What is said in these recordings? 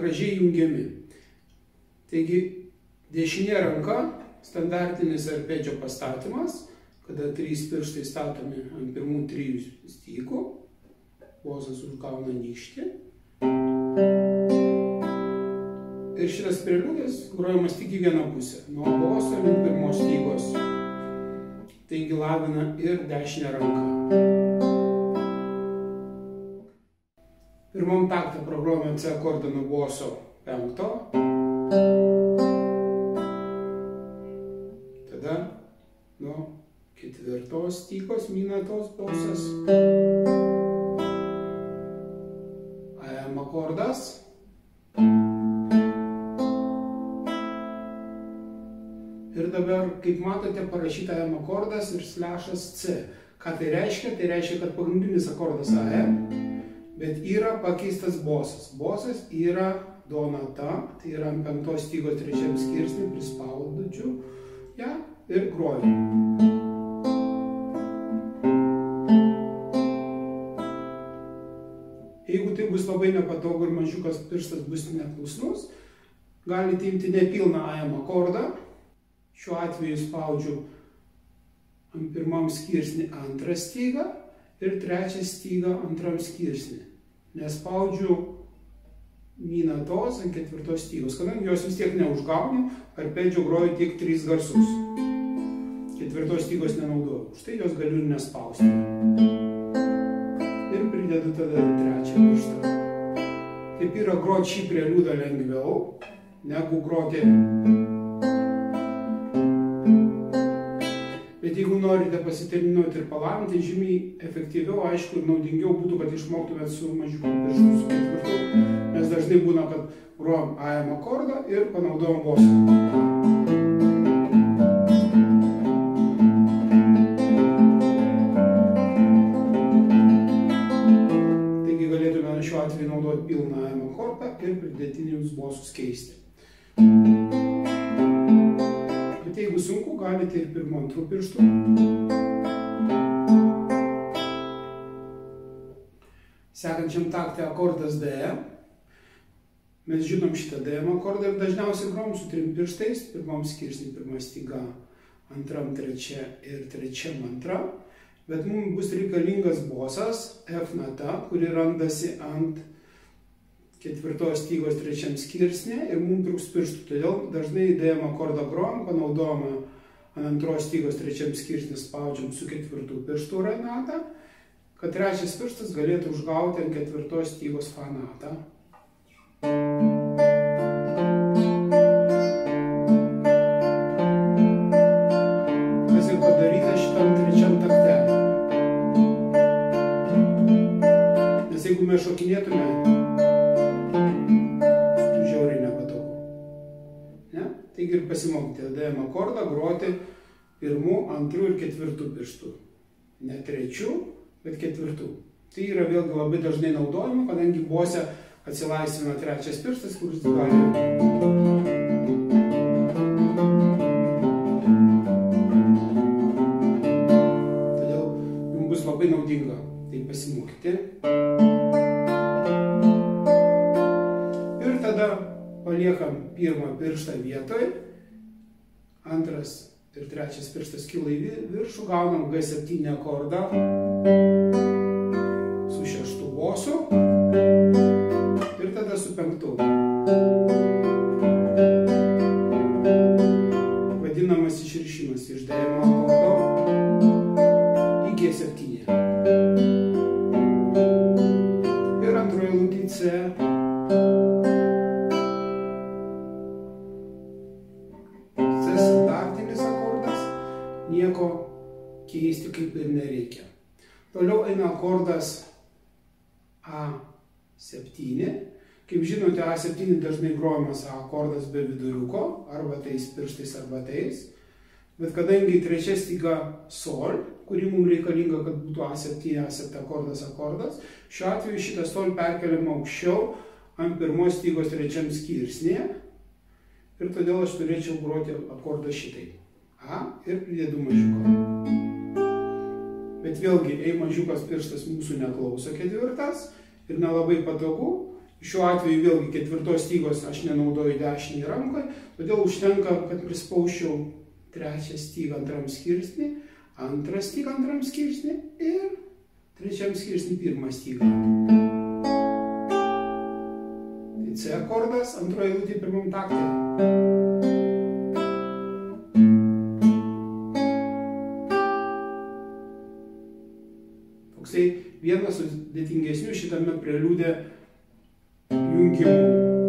gražiai jungiami. Taigi, dešinė ranka, standartinis arpedžio pastatymas, kada 3 pirštai statomi ant pirmų 3 stygų, bosas užgauna nykštį. Ir šitas preliudas grojamas tik į vieną pusę, nuo boso link pirmos stygos. Taigi lavina ir dešinę ranką. Pirmam taktą pagrojame C akordą nuo boso 5. Tada nuo 4 stygos mi natos bosas. AM akordas. Ir dabar, kaip matote, parašyta AM akordas ir slešas C. Ką tai reiškia? Tai reiškia, kad pagrindinis akordas AM, bet yra pakeistas bosas. Bosas yra do nata, tai yra ant 5 stygos 3 skirsnį, prispaudžiu ją ir groju. Jeigu tai bus labai nepatogu ir mažiukas pirštas bus neklusnus, galite imti nepilną AM akordą. Šiuo atveju spaudžiu ant pirmam skirsnį 2 stygą ir 3 stygą antram skirsnį. Nespaudžiu mi natos ant 4 stygos, kadangi jos vis tiek neužgaunu, arpedžio groju tik 3 garsus. 4 stygos nenaudoju, už tai jos galiu ir nespausti. Ir pridedu tada 3 pirštą. Taip yra groti šį preliudą lengviau, negu groti. Bet jeigu norite pasiterminuoti ir palavinti, žymiai efektyviau, aišku, ir naudingiau būtų, kad išmoktumėt su mažiuku pirštu, su 4. Nes dažnai būna, kad grojam AM akordą ir panaudojam bosą. Taigi galėtume šiuo atveju naudoti pilną AM akordą ir pridėtinius bosus keisti. Bet jeigu sunku, galite ir 1-2 pirštų. Sekančiam takte akordas DM. Mes žinom šitą DM akordą ir dažniausiai grojam su 3 pirštais. Pirmam skirsnį 1 styga, antram 3 ir 3 2. Bet mums bus reikalingas bosas F nata, kuri randasi ant 4 stygos 3 skirsnė ir mums trūks pirštų. Todėl dažnai DM akordą grojam, panaudojame ant 2 stygos 3 skirsnį, spaudžiam su 4 pirštų ra natą, kad 3 pirštas galėtų užgauti ant 4 stygos fa natą. Kas ir padaryta šitam 3 takte. Nes jeigu mes šokinėtume, taigi ir pasimokite DM akordą groti 1, 2 ir 4 pirštų. Ne 3, bet 4. Tai yra vėlgi labai dažnai naudojama, kadangi bose atsilaisvina 3 pirštas, kuris gali. Todėl jums bus labai naudinga tai pasimokyti. Ir tada paliekam 1 pirštą vietoj, 2 ir 3 pirštas kyla į viršų, gaunam G7 akordą su 6 bosu ir tada su 5. Vadinamas išrišimas iš DM akordo į G7. Ir antroje eilutėje C. Nieko keisti kaip ir nereikia. Toliau eina akordas A7. Kaip žinote, A7 dažnai grojamas A akordas be viduriuko, arba tais pirštais, arba tais. Bet kadangi 3 styga sol, kuri mums reikalinga, kad būtų A7, A7 akordas, šiuo atveju šitą sol perkeliam aukščiau ant 1 stygos 3 skirsnėje. Ir todėl aš turėčiau groti akordą šitai. A ir pridedu mažiuką. Bet vėlgi, mažiukas pirštas mūsų neklauso 4 ir nelabai patogu. Šiuo atveju vėlgi ketvirtos stygos aš nenaudoju dešinį ranką, todėl užtenka, kad prispausčiau trečią stygą antram skirsnį, antrą stygą antram skirsnį ir trečiam skirsnį pirmą stygą. Tai C akordas, antroji eilutė pirmam taktui. Toksai vienas sudėtingesnių šitame preliude jungimų.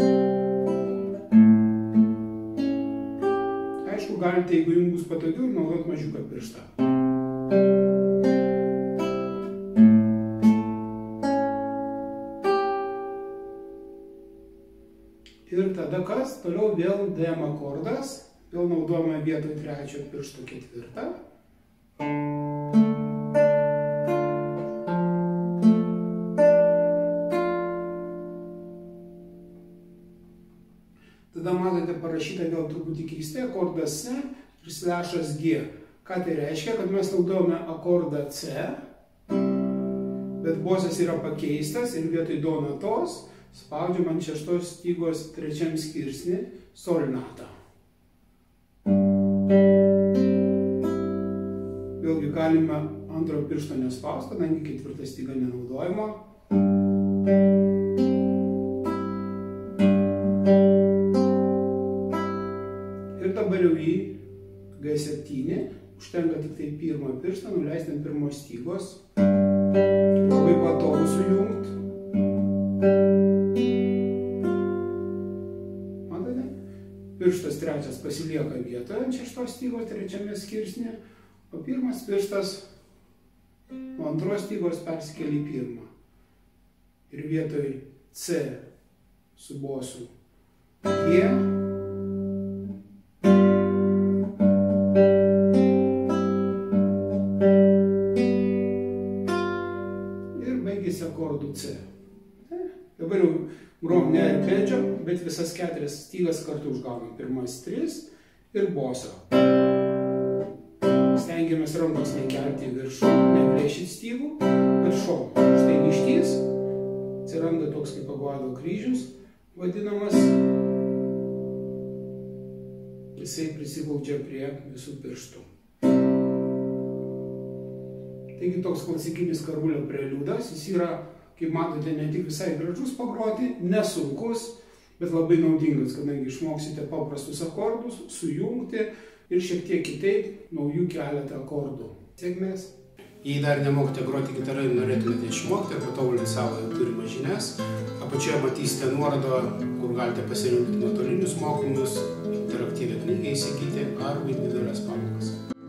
Aišku, galite, jeigu jums bus patogiau, naudoti mažiuką pirštą. Ir tada kas? Toliau vėl DM akordas. Vėl naudojame vietoj trečio piršto ketvirtą. Tada matote parašytą vėl truputį keistai akordas C ir slešas G. Ką tai reiškia? Kad mes naudojame akordą C, bet bosas yra pakeistas ir vietoj do natos spaudžiam ant šeštos stygos trečiam skirsnį sol natą. Vėlgi galime antrojo piršto nespausti, kadangi ketvirta styga nenaudojama. Ir dabar jau į G7 užtenka tik tai pirmą pirštą nuleisti ant pirmos stygos. Labai patogu sujungti. Matote? Pirštas trečias pasilieka vietoje ant šeštos stygos trečiame skirsnė, o pirmas pirštas nuo antros stygos persikelia į pirmą. Ir vietoj C su bosu G akordų C. Dabar jau grom ne arpedžio, bet visas keturias stygas kartu užgaunam. Pirmas 3 ir bosą. Stengiamės rankos nekelti į viršų, neplėšyti stygų, bet šokom. Štai mištys, atsiranda toks kaip aguado kryžius vadinamas. Jisai prisiglaudžia prie visų pirštų. Taigi toks klasikinis karvulio preliudas, jis yra, kaip matote, ne tik visai gražus pagroti, nesunkus, bet labai naudingas, kadangi išmoksite paprastus akordus, sujungti ir šiek tiek kitaip naujų keletą akordų. Sėkmės! Jei dar nemokite groti gitara ir norėtumėte išmokti ir patobulinti savo turimas žinias, apačioje matysite nuorodą, kur galite pasirinkti nuotolinius mokymus, interaktyvią knygą įsigyti ar individualias pamokas.